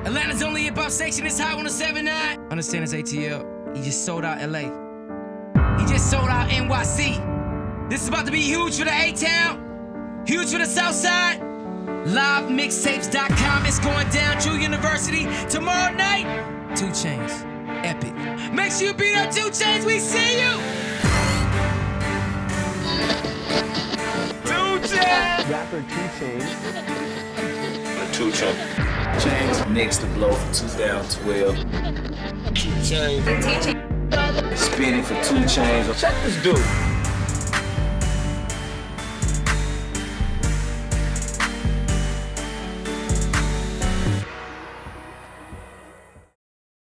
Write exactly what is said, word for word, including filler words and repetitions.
Atlanta's only hip-hop station is High one oh seven point nine. Understand it's A T L. He just sold out L A. He just sold out N Y C. This is about to be huge for the A-Town, huge for the South Side. Live Mixtapes dot com is going down. True University tomorrow night. Two Chainz, epic. Make sure you beat up Two Chainz. We see you. Two Chainz. Rapper Two Chainz. Two Chainz. Chainz next to blow for two thousand twelve. Two Chainz. Spinning for Two Chainz. Check this dude.